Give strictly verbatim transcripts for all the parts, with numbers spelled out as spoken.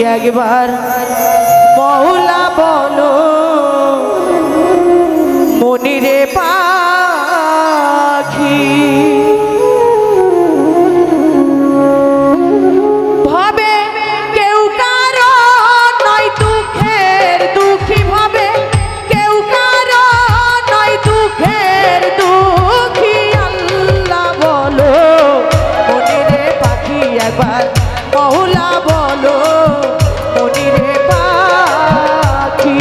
একবার মৌলা বলো মনিরে পাখি ভাবে কেউ কারো নয় দুঃখের দুঃখী ভাবে কেউ কারো নয় দুঃখের দুঃখী আল্লাহ বলো মনিরে পাখি একবার মৌলা বলো মনিরে পাখি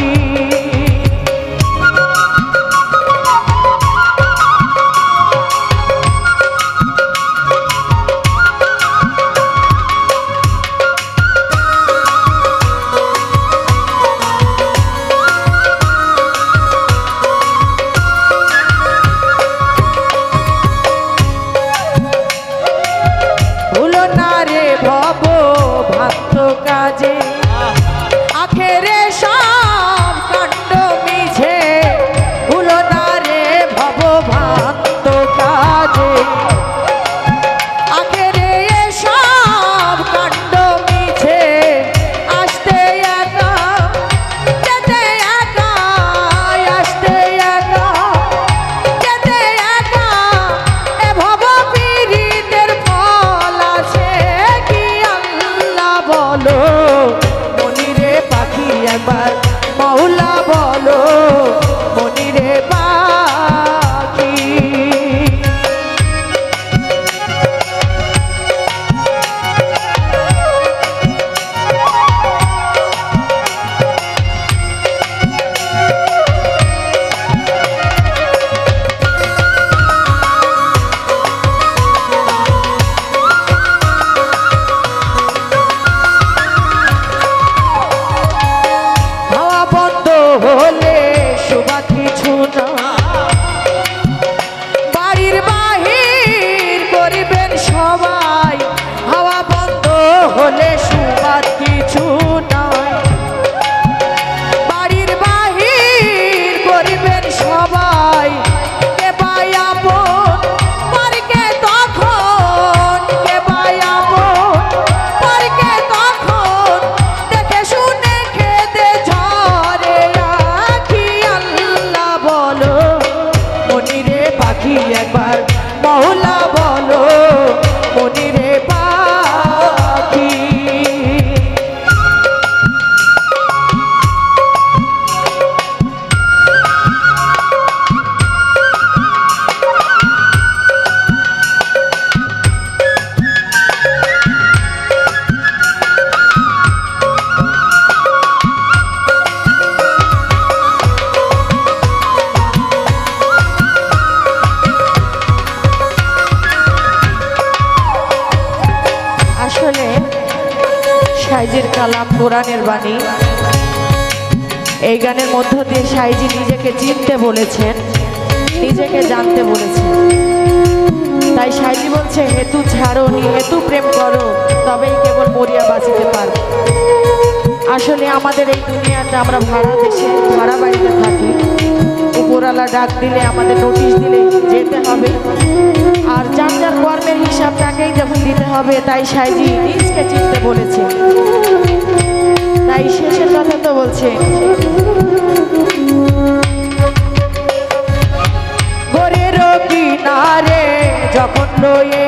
ভব ভক্ত কাজে আখেরে সব কাণ্ড মিছে ভুলো না রে ভব ভক্ত কাজে আখেরে সব কাণ্ড মিছে আসতে একা যেতে একা আসতে একা যেতে একা এ ভব পীড়িতের ফল আছে বলো মনিরে পাখি একবার মৌলা বলো মনিরে পাখি হলে শোভা কিছু না বাড়ির বাহির করিবেন সবাই হাওয়া বন্ধ হলে শোভা কিছু নাই বাড়ির বাহির করিবেন সবাই কে ভাই আপন পরকে তখন কে ভাই আপন পরকে তখন দেখে শুনে খেতে ঝরে বলো মনিরে পাখি একবার মৌলা বলো মনিরে পাখি সাইজির কালাম কোরআনের বাণী এই গানের মধ্য দিয়ে সাইজি নিজেকে চিনতে বলেছেন নিজেকে জানতে বলেছেন তাই সাইজি বলছে হেতু ছাড়ো নি হেতু প্রেম করো তবেই কেবল মরিয়া বাঁচিতে পারবে আসলে আমাদের এই দুনিয়াটা আমরা ভাড়া দেশে ভাড়া বাড়িতে থাকি উপরওয়ালা ডাক দিলে আমাদের নোটিশ দিলে যেতে হবে আর যার যার কর্মের হিসাব তাকেই যখন দিতে হবে তাই সাইজি নিজকে চিনতে বলেছে তাই শেষের কথা তো বলছে গোরের কিনারে যখন রয়ে